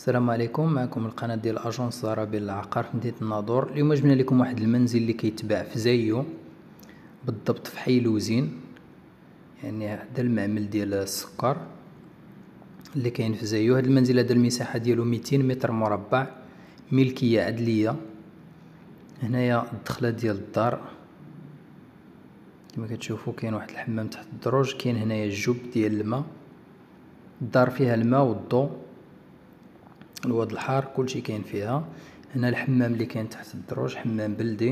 السلام عليكم. معكم القناة ديال اجونس زرابيل العقار في مدينة الناظور. اليوم جبنا لكم واحد المنزل اللي كيتباع في زايو، بالضبط في حي لوزين، يعني حدا المعمل ديال السكر اللي كاين في زايو. هذا المنزل هذا المساحة ديالو 200 متر مربع، ملكية عدلية. هنايا الدخلة ديال الدار كما كتشوفوا، كاين واحد الحمام تحت الدروج، كاين هنايا الجوب ديال الماء. الدار فيها الماء والضوء، الواد الحار كلشي كاين فيها. هنا الحمام اللي كاين تحت الدروج حمام بلدي.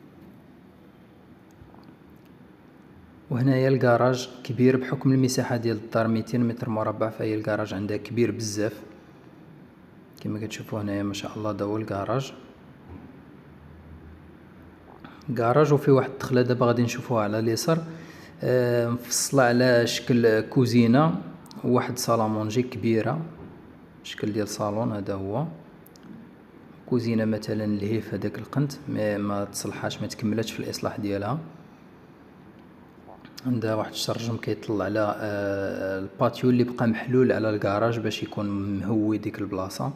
وهنايا الكراج كبير، بحكم المساحة ديال الدار 200 متر مربع، فهي الكراج عندها كبير بزاف كما كتشوفوا هنايا ما شاء الله. دا هو الكراج، كراج وفيه واحد الدخلة دابا غادي نشوفوها على اليسار، مفصلة على شكل كوزينة وواحد صالامونجي كبيرة، شكل ديال صالون. هذا هو كوزينة مثلا لهيف هذاك القنت ما تصلحاش، ما تكملاتش في الاصلاح ديالها. عندها واحد الشرجم كيطل على الباتيو اللي بقى محلول على الكراج باش يكون مهوي ديك البلاصه.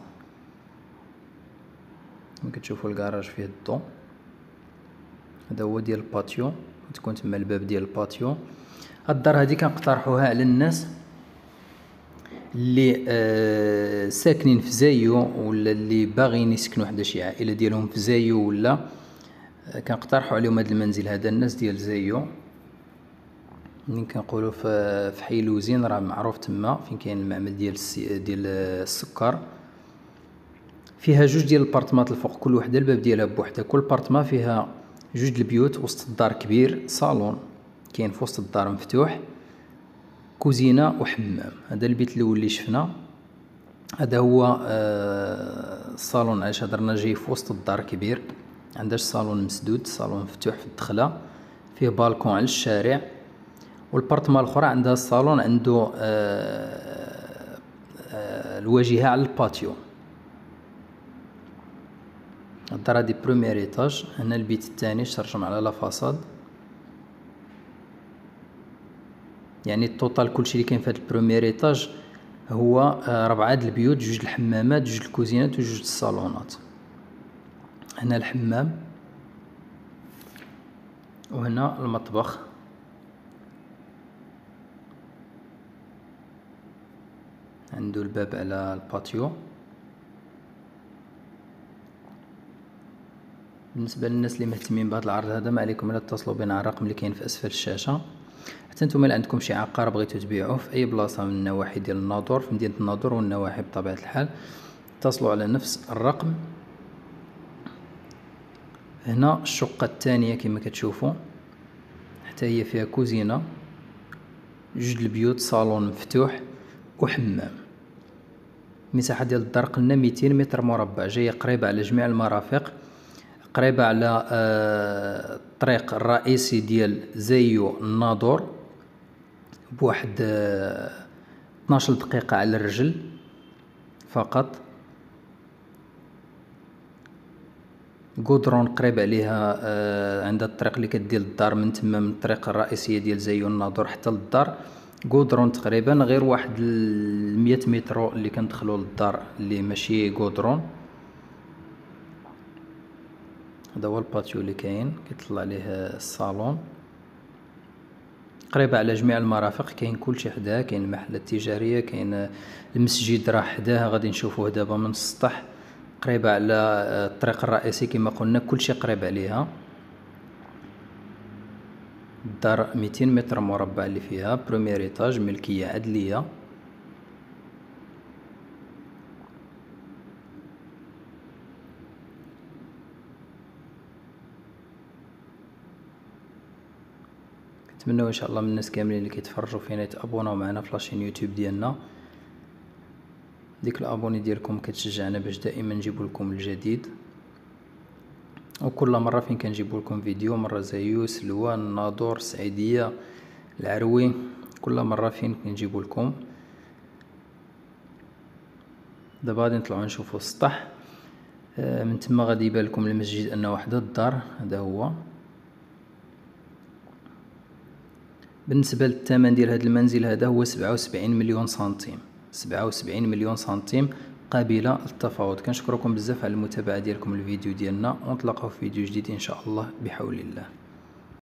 كما كتشوفوا الكراج فيه الضو. هذا هو ديال الباتيو، تكون تما الباب ديال الباتيو. الدار هذه كنقترحوها على الناس اللي ساكنين في زايو، ولا اللي باغيين يسكنوا حدا شي عائله ديالهم في زايو، ولا كنقترحوا عليهم هذا المنزل هذا. الناس ديال زايو منين كنقولوا في حي لوزين راه معروف تما فين كاين المعمل ديال السكر. فيها جوج ديال البارتمات الفوق، كل وحده الباب ديالها بوحدها. كل بارتما فيها جوج البيوت، وسط الدار كبير، صالون كاين في وسط الدار مفتوح، كوزينه وحمام. هذا البيت الاول اللي شفنا، هذا هو الصالون. علاش هضرنا جاي في وسط الدار كبير، عندهاش صالون مسدود، صالون مفتوح في الدخله، فيه بالكون على الشارع. والبارتما الاخرى عندها الصالون عنده الواجهه على الباتيو. الدار هادي بروميير ايطاج. هنا البيت الثاني شرجم على لا فاصاد، يعني التوتال كلشي اللي كاين في هاد البروميير ايطاج هو 4 د البيوت، 2 الحمامات، 2 الكوزينات و2 الصالونات. هنا الحمام، وهنا المطبخ. عنده الباب على الباتيو. بالنسبه للناس اللي مهتمين بهذا العرض هذا، ما عليكم الا اتصلوا بنا على الرقم اللي كاين في اسفل الشاشه. حتى نتوما اللي عندكم شي عقار بغيتو تبيعوه في اي بلاصه من النواحي ديال الناظور، في مدينه الناظور والنواحي بطبيعه الحال، اتصلوا على نفس الرقم. هنا الشقه الثانيه كما كتشوفوا، حتى هي فيها كوزينه، 2 البيوت، صالون مفتوح وحمام. المساحه ديال الدار قلنا 200 متر مربع، جايه قريبه على جميع المرافق، قريبه على الطريق الرئيسي ديال زايو الناظور بواحد 12 دقيقه على الرجل فقط. غودرون قريب عليها، عندها الطريق اللي كدير للدار من تما، من الطريق الرئيسيه ديال زايو الناظور حتى للدار غودرون تقريبا، غير واحد 100 متر اللي كندخلوا للدار اللي ماشي غودرون. هذا هو الباتيو اللي كاين كيطلع عليه الصالون، قريبه على جميع المرافق، كاين كلشي حداها، كاين المحلات التجاريه، كاين المسجد راه حداها غادي نشوفوه دابا من السطح، قريبه على الطريق الرئيسي كما قلنا، كلشي قريب عليها. الدار 200 متر مربع اللي فيها بروميير ايطاج، ملكيه عدليه. نتمنوا ان شاء الله من الناس كاملين اللي كيتفرجوا فينا يتابوناو معنا في لاشين يوتيوب ديالنا. ديك الابوني ديالكم كتشجعنا باش دائما نجيبوا لكم الجديد، وكل مره فين كنجيبوا لكم فيديو، مره زايو، سلوان، الناظور، السعيديه، العروي، كل مره فين كنجيبوا لكم. دابا غادي نطلعوا نشوفوا السطح. من تما غادي يبان لكم المسجد انه وحده الدار. هذا هو. بالنسبه للثمن ديال هذا المنزل هذا هو 77 مليون سنتيم، 77 مليون سنتيم قابلة للتفاوض. كنشكركم بزاف على المتابعة ديالكم الفيديو ديالنا، ونتلاقاو في فيديو جديد ان شاء الله بحول الله.